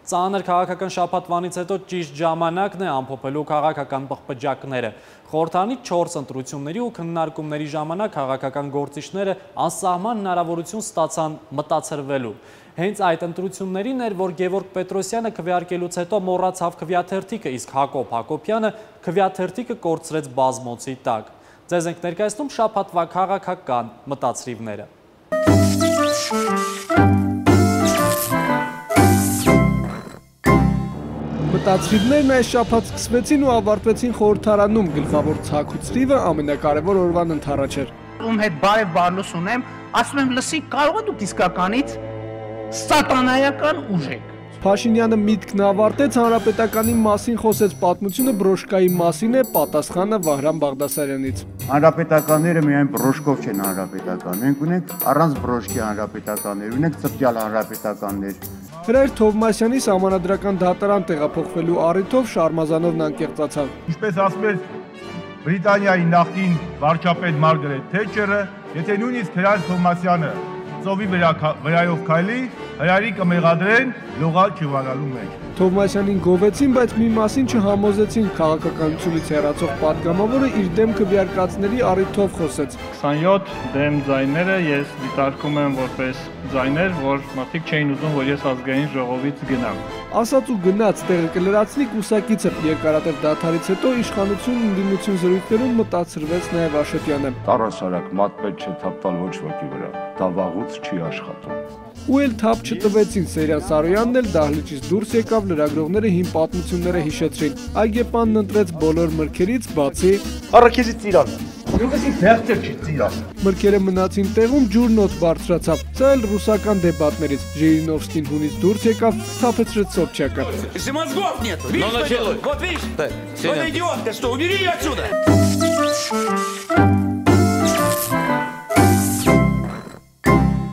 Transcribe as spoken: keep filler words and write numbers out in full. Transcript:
Ծանր քաղաքական շաբաթվանից հետո ճիշտ ժամանակն է ամփոփելու քաղաքական պղպջակները։ Խորհրդանի չորս ընտրությունների ու քննարկումների ժամանակ քաղաքական գործիչները անսահման հնարավորություն ստացան մտածրվելու։ Հենց այդ ընտրություններին էր, որ Գևորգ Պետրոսյանը քվեարկելուց հետո մոռացավ քվեաթերթիկը, իսկ Հակոբ Հակոբյանը քվեաթերթիկը կորցրեց բազմոցի տակ։ Ձեզ ենք ներկայացնում շաբաթվա քաղաքական մտածրիվները։ Մտածրիվներն այս շաբաթ սկսվեցին ու ավարտվեցին խորհրդարանում, գլխավոր ցաքուցրիվը ամենակարևոր օրվան ընթառաջ էր։ Ում հետ բարև բարլուս ունեմ, ասում եմ, լսի, կարող եք դուք իսկականից սատանայական ուժ եք։ Փաշինյանը միտքն ավարտեց, հանրապետականի մասին խոսեց, պատմությունը բրոշկայի մասին է, պատասխանը Վահրամ Բաղդասարյանից։ Հանրապետականները միայն բրոշկով չեն հանրապետական, մենք ունենք առանց բրոշկի հանրապետականներ, ունենք ծպտյալ հանրապետականներ։ Հրայր Թովմասյանի սահմանադրական դատարան տեղափոխվելու առիթով Շարմազանովն անկեղծացավ։ Ինչպես ասում էր Բրիտանիայի նախկին վարչապետ Մարգարետ Թետչերը, եթե նույնիսկ Հրայր Թովմասյանը ծովի վրայով քայլի, հրայրի կմեղադրեն լողալ չվարալու մեջ։ Թովմասյանին գովեցին, բայց մի մասին չհամոզեցին, քաղաքականությունից հեռացող պատգամավորը իր դեմ քվեարկածների առիթով խոսեց։ քսանյոթ դեմ ձայները ես դիտարկում եմ որպես ձայներ, որ մարդիկ չէին ուզում, որ ես ազգային ժողովից գնամ։ Ասած ու գնաց, տեղը կլրացնի կուսակիցը, երկարատև դադարից հետո իշխանություն ընդդիմություն զրույցներում մտածրվեց նաև Աշոտյանը։ Տարասարակ մատպետ չթափտալ ոչ ոքի վրա, դա վաղուց չի աշխատում։ Ու էլ թափ չտվեցին, Սերյան Սարոյանն էլ դահլիճից դուրս եկավ, լրագրողները հին պատմությունները հիշեցրին։ Այգեպանն ընտրեց բոլոր մրգերից, բացի Առաքեզի ծիրանը։ Որովհետեւ դերտեր չի ծիրան։ Մրգերը մնացին տեղում, ջուրն օդ բարձրացավ։ Սա էլ ռուսական դեբատներից։ Ժիրինովսկին հունից դուրս եկավ, սթափեցրեց Սոբչակը։ Мозгов нет. Видишь, вот видишь? Вот идиотка, что убери ее отсюда.